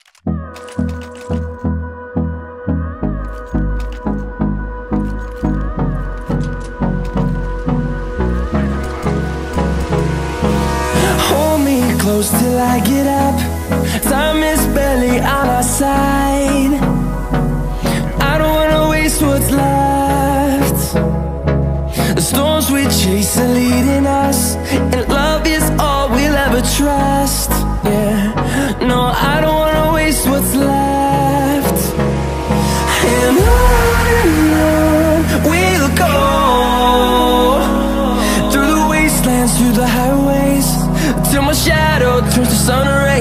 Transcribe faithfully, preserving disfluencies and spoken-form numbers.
Hold me close till I get up. Time is barely on our side. I don't wanna waste what's left. The storms we chase are leading us, and love is all we'll ever trust. Yeah, no, I don't wanna waste what's left. And on and on we'll go, through the wastelands, through the highways, till my shadow turns to sun rays.